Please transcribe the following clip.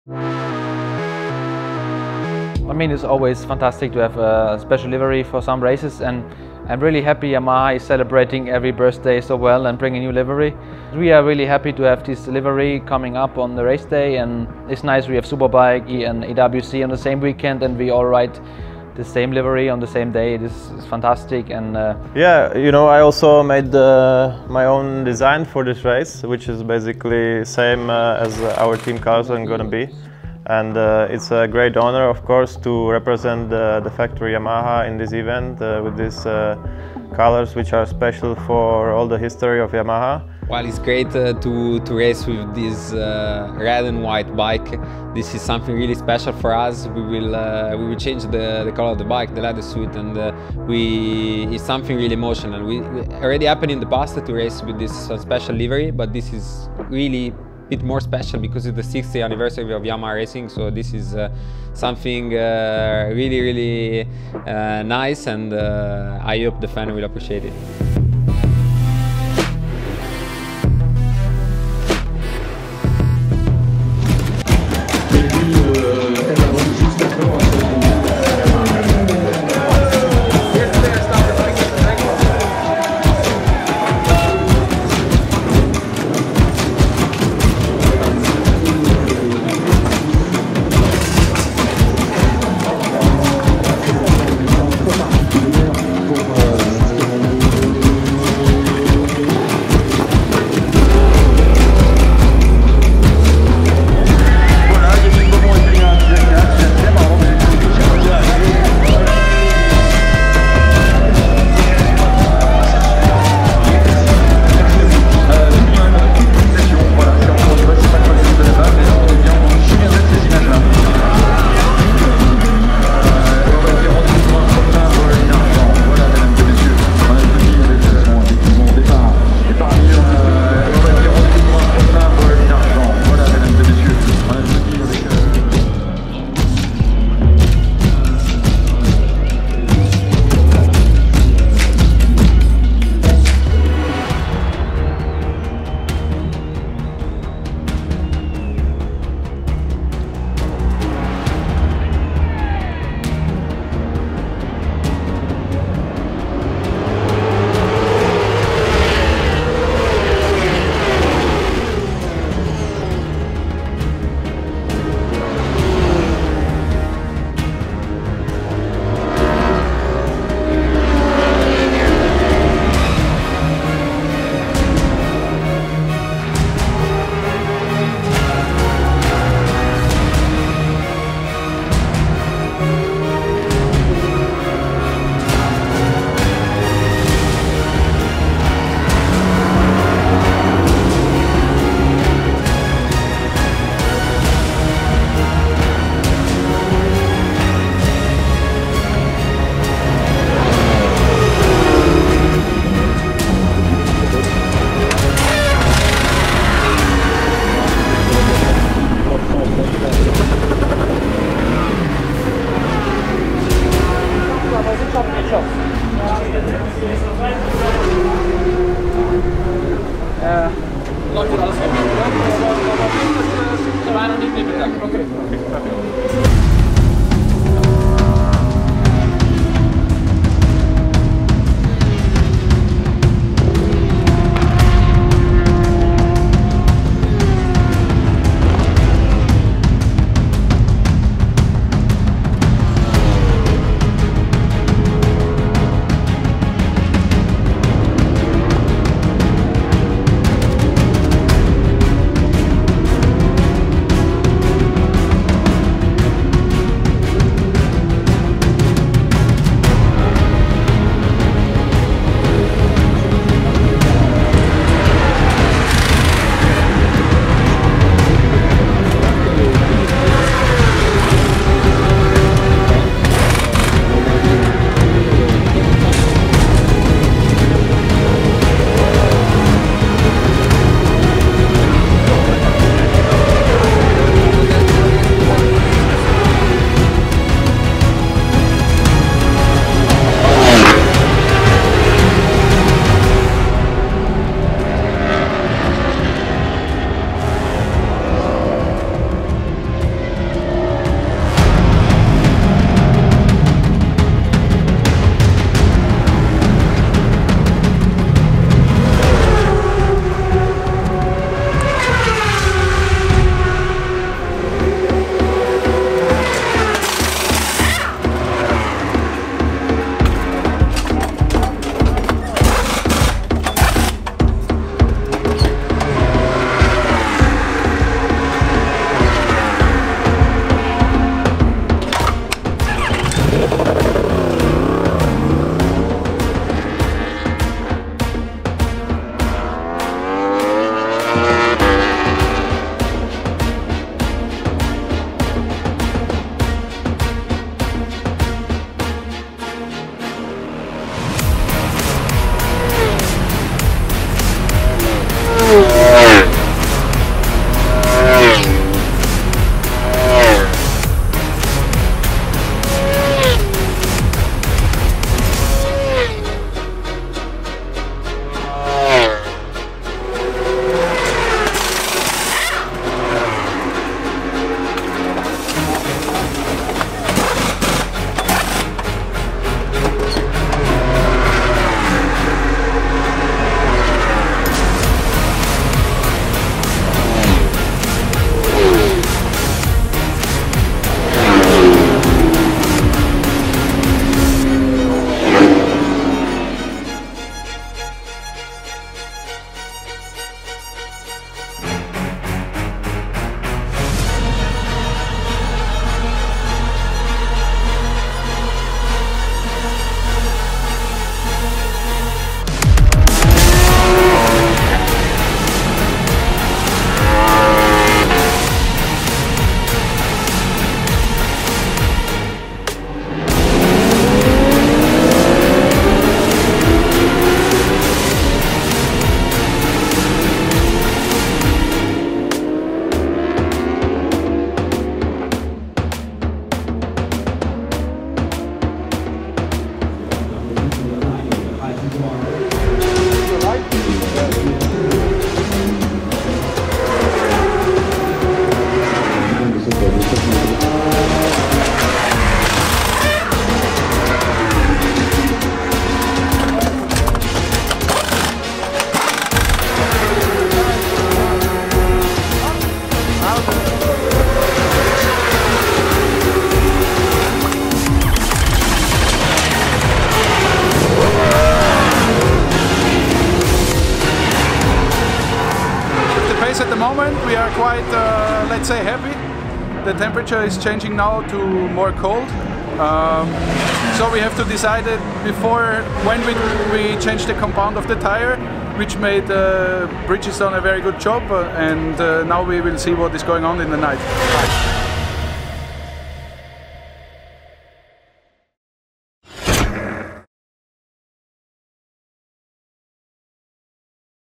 I mean, it's always fantastic to have a special livery for some races, and I'm really happy Yamaha is celebrating every birthday so well and bringing new livery. We are really happy to have this livery coming up on the race day, and it's nice we have Superbike and AWC on the same weekend and we all ride the same livery on the same day. This is fantastic. And yeah, you know, I also made my own design for this race, which is basically same as our team colors are gonna be. And it's a great honor, of course, to represent the factory Yamaha in this event with these colors, which are special for all the history of Yamaha. While it's great to race with this red and white bike, this is something really special for us. We will change the color of the bike, the leather suit, and it's something really emotional. We already happened in the past to race with this special livery, but this is really bit more special because it's the 60th anniversary of Yamaha Racing, so this is something really nice, and I hope the fan will appreciate it. Läuft alles weg. Da war noch nicht mehr bedankt. Okay. quite, let's say, happy. The temperature is changing now to more cold. So we have to decide it before when we change the compound of the tire, which made Bridgestone a very good job, and now we will see what is going on in the night.